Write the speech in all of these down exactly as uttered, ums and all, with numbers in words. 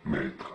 Maître,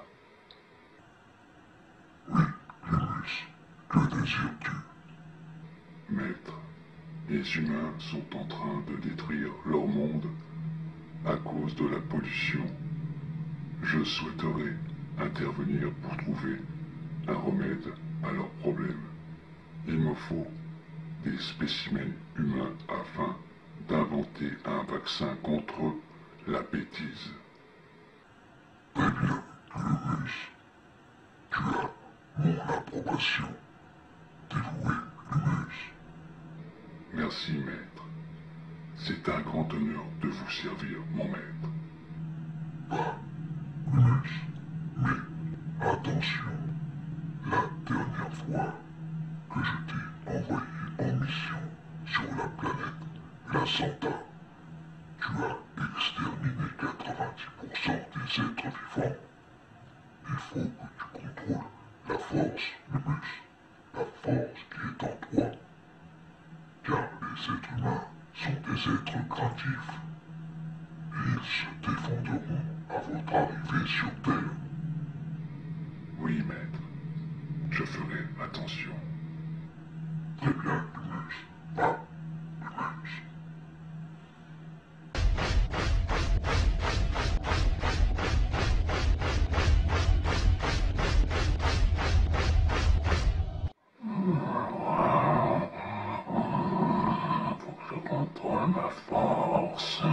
Oui, Limus, que désires-tu? maître, les humains sont en train de détruire leur monde à cause de la pollution. Je souhaiterais intervenir pour trouver un remède à leurs problèmes. Il me faut des spécimens humains afin d'inventer un vaccin contre la bêtise. Très bien, Limus. Tu as mon approbation. Dévoué, Limus. Merci, maître. C'est un grand honneur de vous servir, mon maître. Bah, Limus. Mais attention, la dernière fois que je t'ai envoyé en mission sur la planète La Santa, tu as exterminé quatre-vingt-dix pour cent des êtres vivants. Il faut que tu contrôles la force, Limus, la force qui est en toi. Car les êtres humains sont des êtres craintifs. Et ils se défendront à votre arrivée sur Terre. Oui, maître. Je ferai attention. Très bien, Limus. Va, Limus. Faut que je contrôle ma force.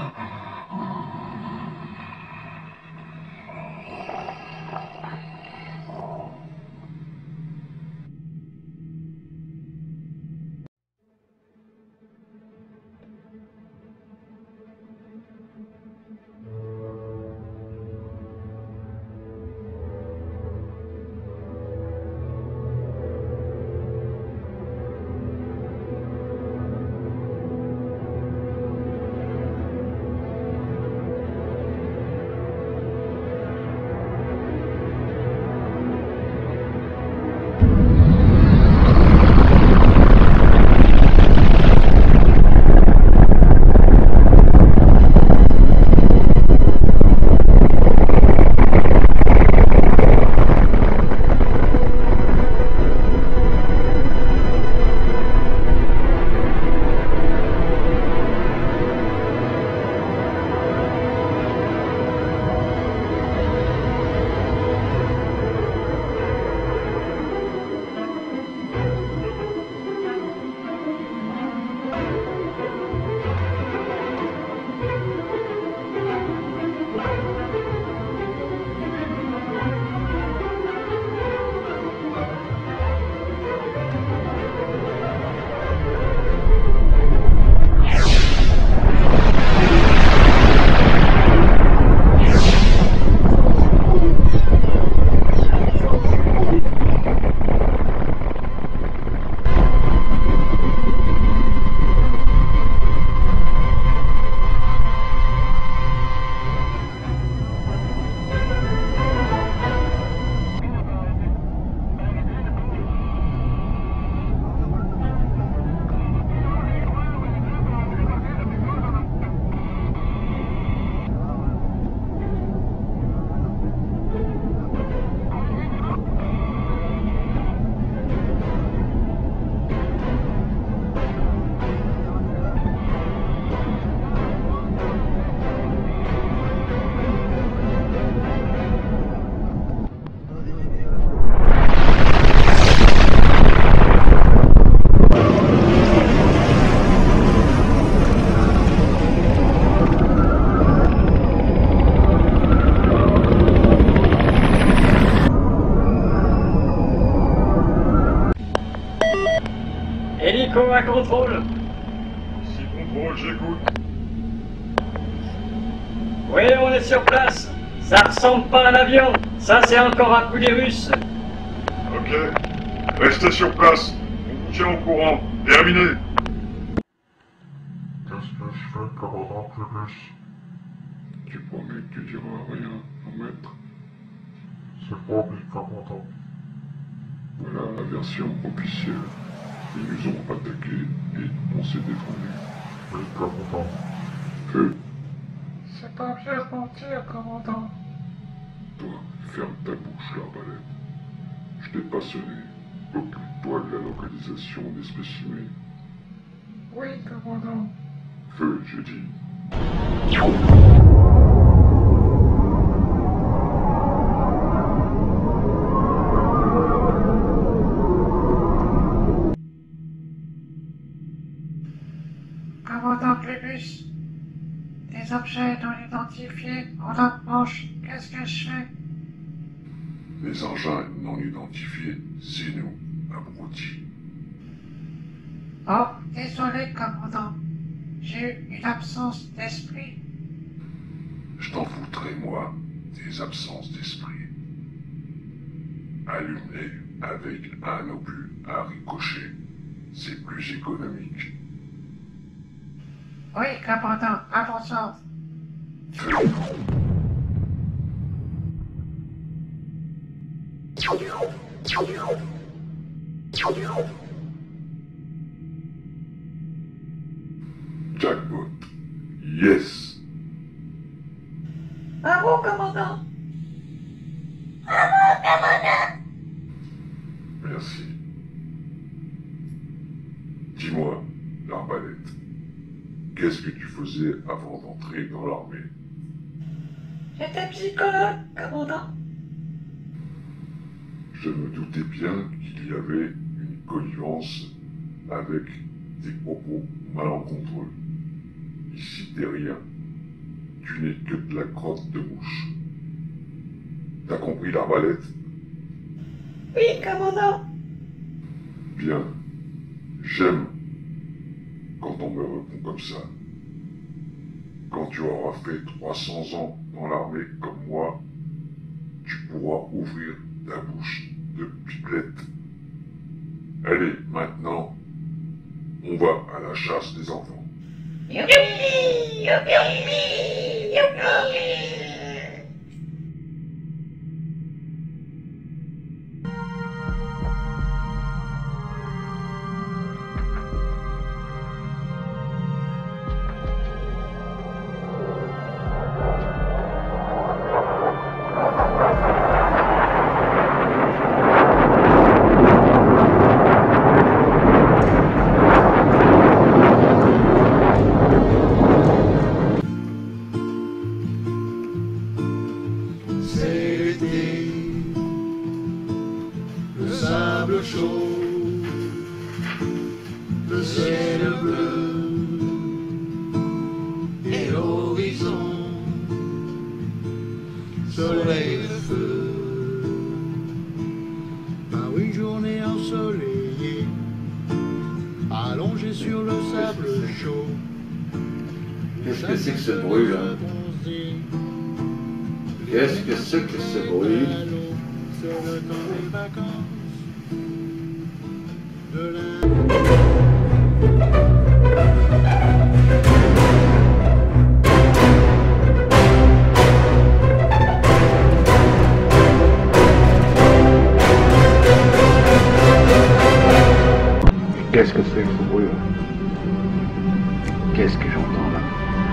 Hélico à contrôle. Si contrôle, j'écoute. Oui, on est sur place. Ça ressemble pas à un avion. Ça, c'est encore un coup des Russes. Ok. Restez sur place. On vous tient au courant. Terminé. Qu'est-ce que je fais, commandant Limus? Tu promets que tu diras rien, mon maître? C'est promis, commandant. Voilà la version officielle. Ils nous ont attaqués et on s'est défendu. Oui, commandant. Feu, C'est pas bien de mentir, commandant. toi, Ferme ta bouche, l'arbalète. Je t'ai passionné. Occupe-toi de la localisation des spécimens. Oui, commandant. Feu, j'ai dit. Commandant Plébus, des objets non identifiés en approche, qu'est-ce que je fais? Les engins non identifiés, c'est nous, abrutis. Oh, désolé, commandant. J'ai eu une absence d'esprit. Je t'en foutrais, moi, des absences d'esprit. Allume-les avec un obus à ricochet. C'est plus économique. Oui, commandant, à votre sens. Feu. Jackpot. Yes. Bravo, commandant. Merci. Dis-moi, l'arbalète, qu'est-ce que tu faisais avant d'entrer dans l'armée? J'étais psychologue, commandant. Je me doutais bien qu'il y avait une connivence avec des propos malencontreux. Ici, t'es rien. Tu n'es que de la crotte de mouche. T'as compris, l'arbalète? Oui, commandant. Bien. J'aime quand on me répond comme ça. Quand tu auras fait trois cents ans dans l'armée comme moi, tu pourras ouvrir ta bouche de pipelette. Allez, maintenant, on va à la chasse des enfants. Youpi! Youpi! Youpi! Le ciel bleu et l'horizon, soleil de feu, par une journée ensoleillée, allongé sur le sable chaud. Qu'est-ce que c'est que ce bruit là? Qu'est-ce que c'est que ce bruit? Sur le temps des vacances de la... Qu'est-ce que c'est que ce bruit là? Qu'est-ce que j'entends là?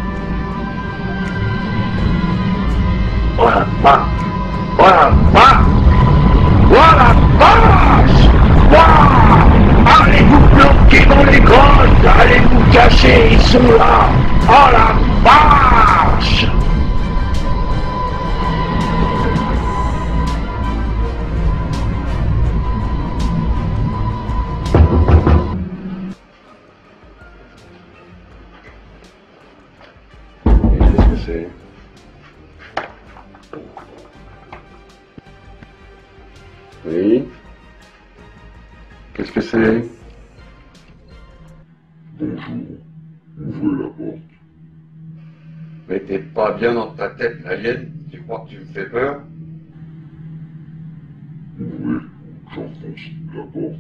Oh la vache! Oh la vache! Oh la vache! Wow! Allez vous planquer dans les grottes! Allez vous cacher, ils sont là! Oh la vache! Qu'est-ce que c'est? Oui? Qu'est-ce que c'est? Bonjour. Ouvrez la porte. Mais t'es pas bien dans ta tête, l'alien? Tu crois que tu me fais peur? Ouvrez, j'enfonce la porte.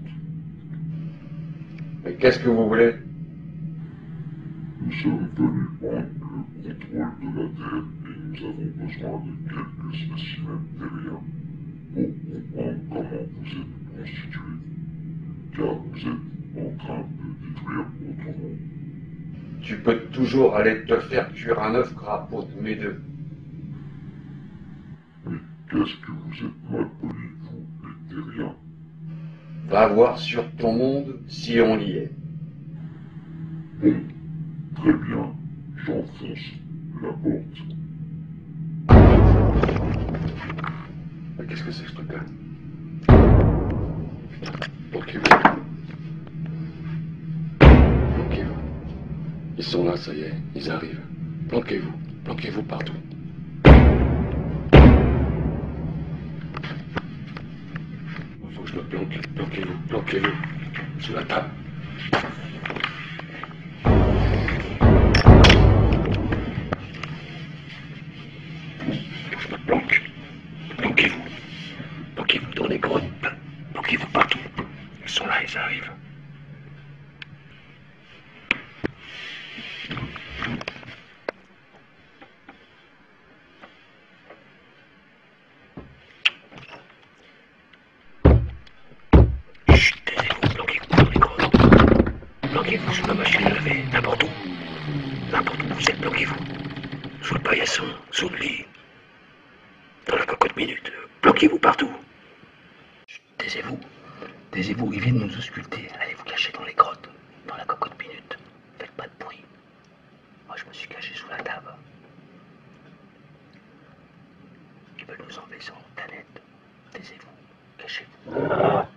Mais qu'est-ce que vous voulez? Nous sommes venus prendre le contrôle de la Terre et nous avons besoin de quelques spécimens terriens pour comprendre comment vous êtes constitués, car vous êtes en train de détruire votre monde. Tu peux toujours aller te faire cuire un œuf crapaud de mes deux. Oui, Qu'est-ce que vous êtes mal polis, vous, les terriens? Va voir sur ton monde si on y est. Bon, très bien, j'enfonce la porte. Mais qu'est-ce que c'est que ce truc-là? Putain, planquez-vous. Planquez-vous. Ils sont là, ça y est, ils arrivent. Planquez-vous, planquez-vous partout. Faut que je me planque, planquez-vous, planquez-vous. Sous la table. Je me planque. Planquez-vous. Planquez-vous dans les grottes. Planquez-vous partout. Ils sont là, ils arrivent. Chut, taisez-vous, planquez-vous dans les grottes. Planquez-vous sous la machine à laver, n'importe où. N'importe où vous êtes, planquez-vous. Sous le paillasson, sous le lit. Dans la cocotte minute. Planquez-vous partout. Chut, taisez-vous. Taisez-vous, ils viennent nous ausculter. Allez vous cacher dans les grottes. Dans la cocotte minute. Faites pas de bruit. Moi, je me suis caché sous la table. Ils veulent nous enlever sur la planète. Taisez-vous. Cachez-vous.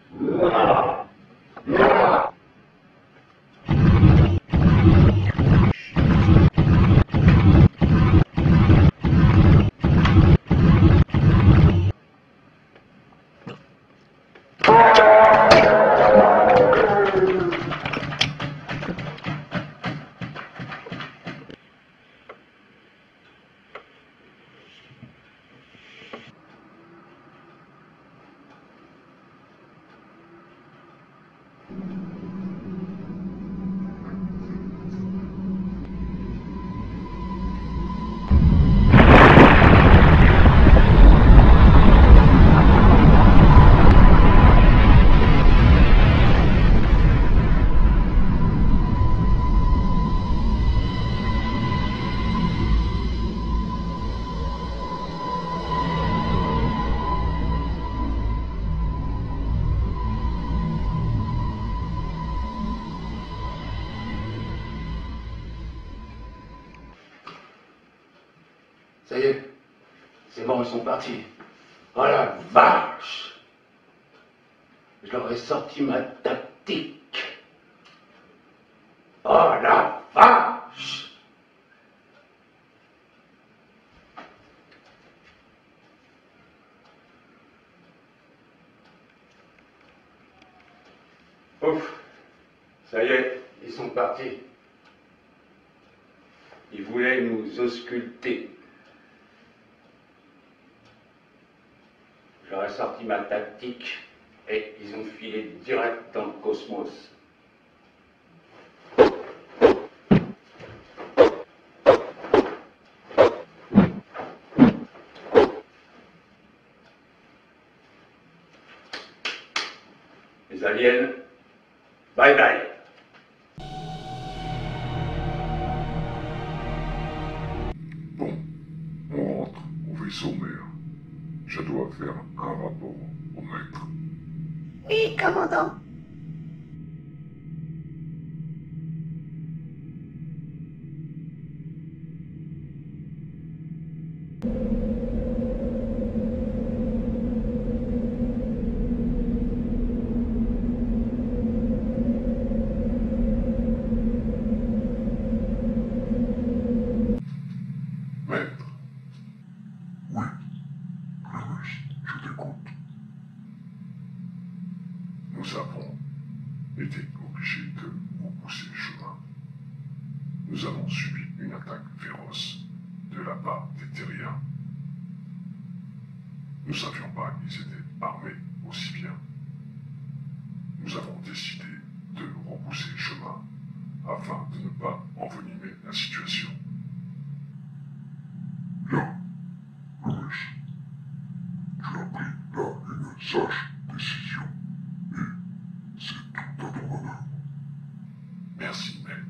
Ça y est, c'est bon, ils sont partis. Oh la vache! Je leur ai sorti ma tactique. Oh la vache! Ouf! Ça y est, ils sont partis. Ils voulaient nous ausculter. J'aurais sorti ma tactique et ils ont filé direct dans le cosmos. Les aliens, bye bye. Bon, on rentre au vaisseau mère. Je dois faire un rapport au maître. Oui, commandant. Maître, Oui, Louis, je t'écoute. nous avons été obligés de repousser le chemin. Nous avons subi une attaque féroce de la part des terriens. Nous ne savions pas qu'ils étaient armés aussi bien. Nous avons décidé de repousser le chemin afin de ne pas envenimer la situation. Bien, Louis, tu as pris là une sage décision, et c'est tout à ton honneur. Merci, maître.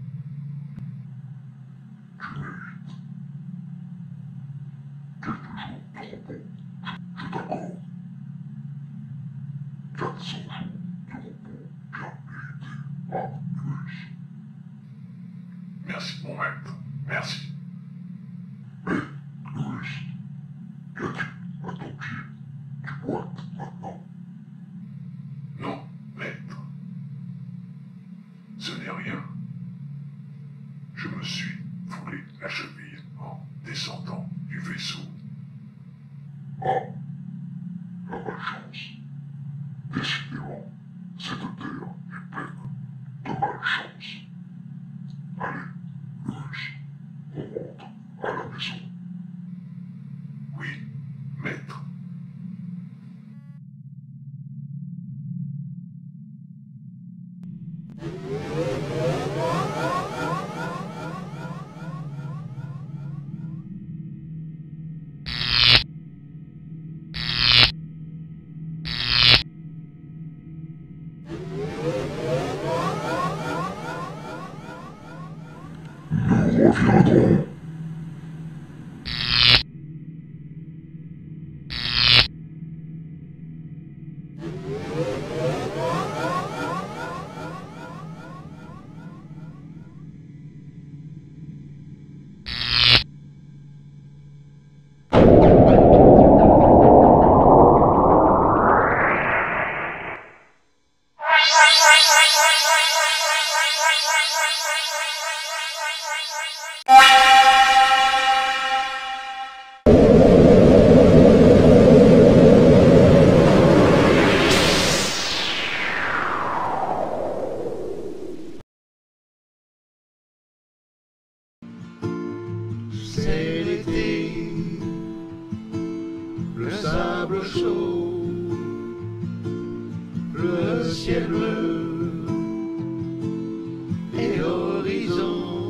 Tu mérites. Quelques jours Merci, mon maître. Merci. Mais, Louis, qu'as-tu à ton pied? Tu boites maintenant. Non, maître. Ce n'est rien. Je me suis foulé la cheville en descendant du vaisseau. Ah, la malchance. Décidément, cette terre est pleine de malchance. Allez, Louis, on rentre à la maison. Oui, maître. Nous reviendrons. C'est l'été, le sable chaud, le ciel bleu et l'horizon,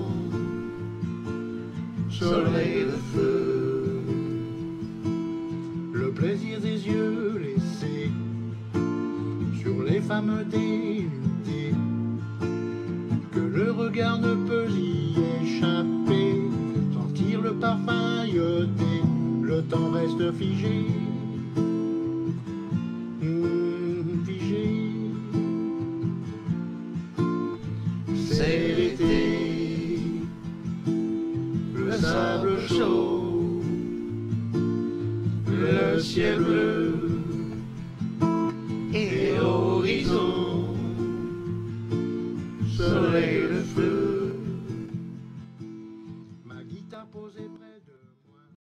soleil de feu, le plaisir des yeux laissés sur les femmes dénudées, que le regard ne peut y échapper. Sentir le parfum iodé, le temps reste figé, mmh, figé. C'est l'été, le sable chaud, le ciel bleu et l'horizon,